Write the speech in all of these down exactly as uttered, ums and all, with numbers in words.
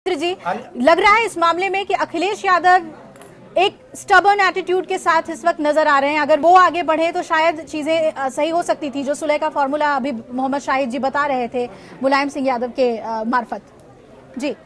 जी, लग रहा है इस मामले में कि अखिलेश यादव एक स्टबर्न एटीट्यूड के साथ इस वक्त नजर आ रहे हैं। अगर वो आगे बढ़े तो शायद चीजें सही हो सकती थी, जो सुलह का फॉर्मूला अभी मोहम्मद शाहिद जी बता रहे थे मुलायम सिंह यादव के मार्फत। जी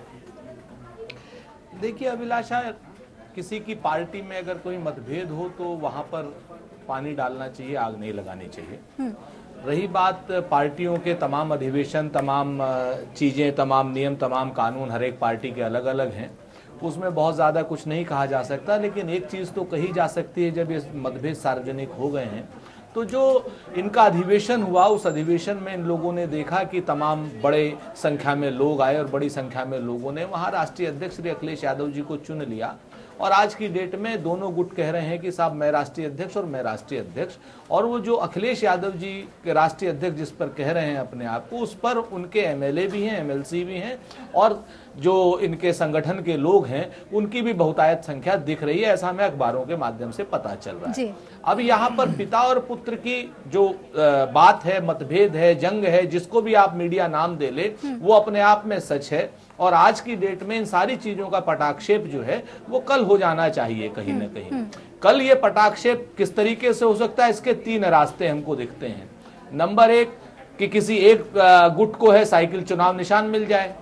देखिए अभिलाषा, किसी की पार्टी में अगर कोई मतभेद हो तो वहां पर पानी डालना चाहिए, आग नहीं लगानी चाहिए। रही बात पार्टियों के तमाम अधिवेशन, तमाम चीजें, तमाम नियम, तमाम कानून हर एक पार्टी के अलग अलग हैं, उसमें बहुत ज़्यादा कुछ नहीं कहा जा सकता। लेकिन एक चीज़ तो कही जा सकती है, जब ये मतभेद सार्वजनिक हो गए हैं तो जो इनका अधिवेशन हुआ, उस अधिवेशन में इन लोगों ने देखा कि तमाम बड़े संख्या में लोग आए और बड़ी संख्या में लोगों ने वहाँ राष्ट्रीय अध्यक्ष श्री अखिलेश यादव जी को चुन लिया। और आज की डेट में दोनों गुट कह रहे हैं कि साहब मैं राष्ट्रीय अध्यक्ष और मैं राष्ट्रीय अध्यक्ष, और वो जो अखिलेश यादव जी के राष्ट्रीय अध्यक्ष जिस पर कह रहे हैं अपने आप को, उस पर उनके एमएलए भी हैं, एमएलसी भी हैं, और जो इनके संगठन के लोग हैं उनकी भी बहुतायत संख्या दिख रही है। ऐसा हमें अखबारों के माध्यम से पता चल रहा है। अब यहाँ पर पिता और पुत्र की जो बात है, मतभेद है, जंग है, जिसको भी आप मीडिया नाम दे ले, वो अपने आप में सच है। और आज की डेट में इन सारी चीजों का पटाक्षेप जो है वो कल हो जाना चाहिए कहीं ना कहीं। कल ये पटाक्षेप किस तरीके से हो सकता है, इसके तीन रास्ते हमको दिखते हैं। नंबर एक, कि किसी एक गुट को है साइकिल चुनाव निशान मिल जाए।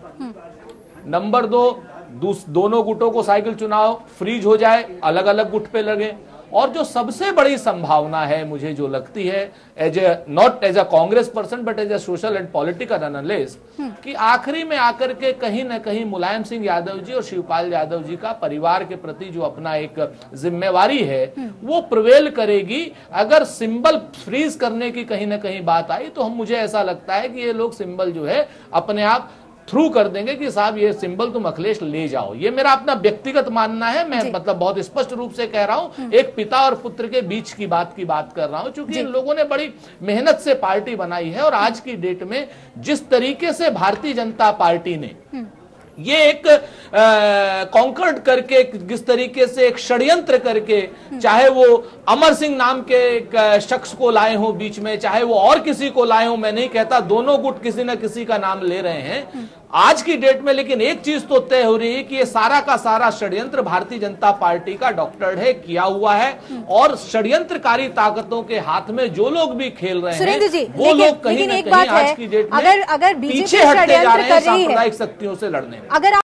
नंबर दो, दोनों गुटों को साइकिल चुनाव फ्रीज हो जाए, अलग अलग गुट पे लगे। और जो सबसे बड़ी संभावना है, मुझे जो लगती है, as a not as a Congress person but as a social and political analyst, कि आखिरी में आकर के कहीं ना कहीं मुलायम सिंह यादव जी और शिवपाल यादव जी का परिवार के प्रति जो अपना एक जिम्मेवारी है वो प्रिवेल करेगी। अगर सिंबल फ्रीज करने की कहीं ना कहीं बात आई तो हम मुझे ऐसा लगता है कि ये लोग सिंबल जो है अपने आप थ्रू कर देंगे कि साहब ये सिंबल तुम अखिलेश ले जाओ। ये मेरा अपना व्यक्तिगत मानना है, मैं मतलब बहुत स्पष्ट रूप से कह रहा हूं, एक पिता और पुत्र के बीच की बात की बात कर रहा हूं, क्योंकि इन लोगों ने बड़ी मेहनत से पार्टी बनाई है। और आज की डेट में जिस तरीके से भारतीय जनता पार्टी ने ये एक कॉन्कर्ड करके, किस तरीके से एक षड्यंत्र करके, चाहे वो अमर सिंह नाम के एक शख्स को लाए हो बीच में, चाहे वो और किसी को लाए हो, मैं नहीं कहता, दोनों गुट किसी न किसी का नाम ले रहे हैं आज की डेट में। लेकिन एक चीज तो तय हो रही है कि ये सारा का सारा षड्यंत्र भारतीय जनता पार्टी का डॉक्टर्ड है, किया हुआ है। और षड्यंत्रकारी ताकतों के हाथ में जो लोग भी खेल रहे हैं जी, वो लेकिन, लोग कहीं ना कहीं आज की डेट में अगर, अगर पीछे हटते जा रहे हैं सांप्रदायिक शक्तियों से लड़ने में। अगर